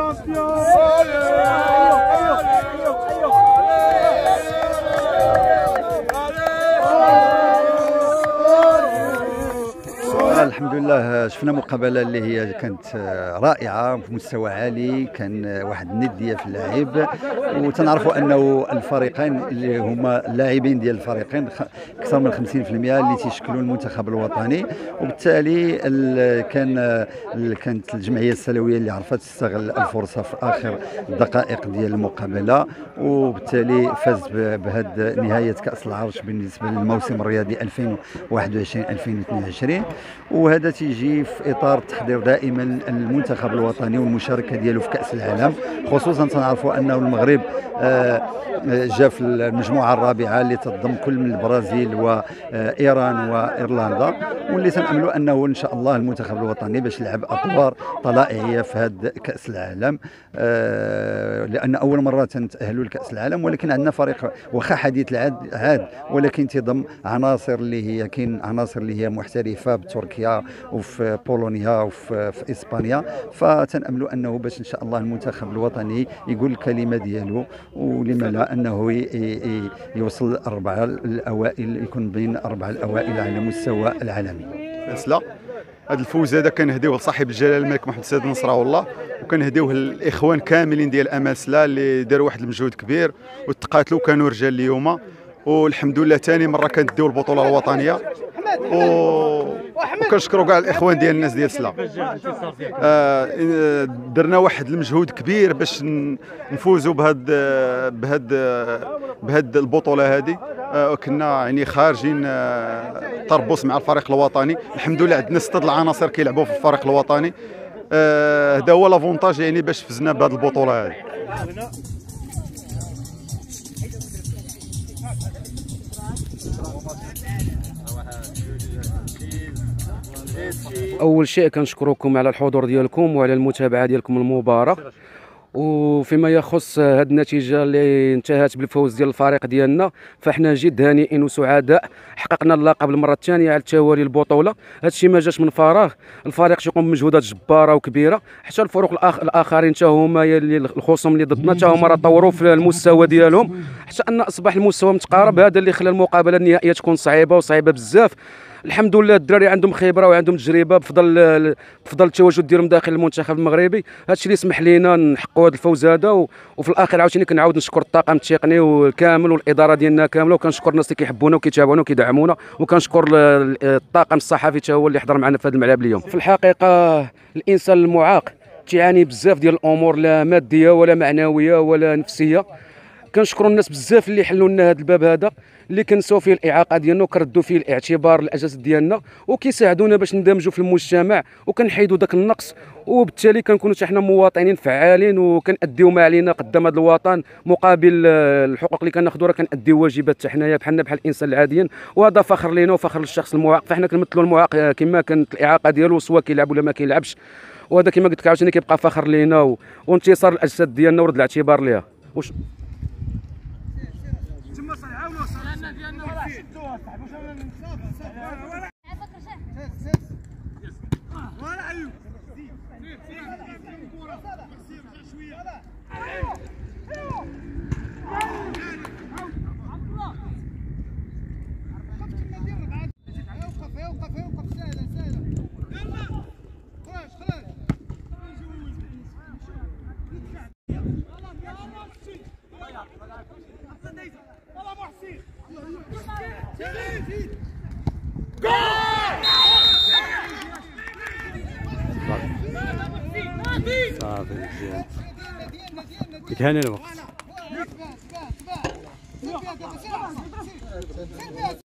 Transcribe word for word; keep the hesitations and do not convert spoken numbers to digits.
الحمد لله شفنا مقابله اللي هي كانت رائعه في مستوى عالي، كان واحد النديه في اللعب، وتنعرفوا انه الفريقين اللي هما اللاعبين ديال الفريقين اكثر من خمسين بالمئة اللي تيشكلوا المنتخب الوطني، وبالتالي كان كانت الجمعيه السلويه اللي عرفت تستغل الفرصه في اخر الدقائق ديال المقابله، وبالتالي فاز بهذه نهايه كاس العرش بالنسبه للموسم الرياضي ألفين وواحد وعشرين ألفين واثنين وعشرين. وهذا تيجي في اطار تحضير دائما المنتخب الوطني والمشاركه ديالو في كاس العالم، خصوصا تنعرفوا انه المغرب جاء في المجموعه الرابعه اللي تضم كل من البرازيل وايران وايرلندا، واللي تناملوا انه ان شاء الله المنتخب الوطني باش يلعب ادوار طلائعيه في هذا كاس العالم، لان اول مره تنتاهلوا لكاس العالم، ولكن عندنا فريق واخا حديث العهد عاد ولكن تضم عناصر اللي هي كاين عناصر اللي هي محترفه بتركيا وفي بولونيا وفي في اسبانيا، فتناملوا انه باش ان شاء الله المنتخب الوطني يقول الكلمه ديالو، ولما لا انه يوصل الاربعه الاوائل، يكون بين الاربعه الاوائل على مستوى العالمي. لا هذا الفوز هذا كنهديوه لصاحب الجلاله الملك محمد السادس نصره الله، وكنهديوه للاخوان كاملين ديال اماسلا اللي داروا واحد المجهود كبير وتقاتلوا كانوا رجال اليوم، والحمد لله ثاني مره كنديو البطوله الوطنيه، و وكنشكروا كاع الاخوان ديال الناس ديال سلا. آه درنا واحد المجهود كبير باش نفوزوا بهاد بهاد بهاد البطوله هذه، آه كنا يعني خارجين آه تربص مع الفريق الوطني، الحمد لله عندنا سته العناصر كيلعبوا في الفريق الوطني، هذا آه هو لافونتاج يعني باش فزنا بهاد البطوله هذه. اول شيء كنشكركم على الحضور ديالكم وعلى المتابعه ديالكم المباراه، وفيما يخص هذه النتيجه اللي انتهت بالفوز ديال الفريق ديالنا، فاحنا جد هانئين وسعداء، حققنا اللقب المره الثانيه على التوالي البطوله، هذا الشيء ما جاش من فراغ، الفريق تيقوم بمجهودات جباره وكبيره، حتى الفرق الآخ الاخرين حتى هما الخصوم اللي ضدنا حتى هما راه طوروا في المستوى ديالهم، حتى ان اصبح المستوى متقارب، هذا اللي خلى المقابله النهائيه تكون صعيبه وصعيبه بزاف. الحمد لله الدراري عندهم خبره وعندهم تجربه بفضل بفضل التواجد ديالهم داخل المنتخب المغربي، هذا الشيء اللي سمح لينا نحققوا هذا الفوز هذا، وفي الاخير عاوتاني كنعاود نشكر الطاقم التقني والكامل والاداره ديالنا كامله، وكنشكر الناس اللي كيحبونا وكيتابعونا وكيدعمونا، وكنشكر الطاقم الصحفي حتى هو اللي حضر معنا في هذا الملعب اليوم. في الحقيقه الانسان المعاق تيعاني بزاف ديال الامور، لا ماديه ولا معنويه ولا نفسيه، كنشكروا الناس بزاف اللي حلوا لنا هذا الباب هذا، اللي كنساو فيه الاعاقه ديالنا وكردوا فيه الاعتبار الاجازات ديالنا، وكيساعدونا باش ندمجوا في المجتمع وكنحيدوا داك النقص، وبالتالي كنكونوا حتى حنا مواطنين فعالين وكنأديو ما علينا قدام هذا الوطن، مقابل الحقوق اللي كناخذوا راه كنأديو واجبات حتى حنايا بحالنا بحال الانسان العاديين، وهذا فخر لينا وفخر للشخص المعاق، فاحنا كنمثلوا المعاق كما كانت الاعاقه ديالو سواء كيلعب ولا ما كيلعبش، وهذا كما قلت لك عاوتاني كيبقى فخر لينا وانتصار الاجساد ديالنا ورد الاعتبار ليها. وش تما صحيح وصلنا ديالنا ولا شدوها صاحبي واش ولا عيوب صافي مزيان يتهنى الوقت.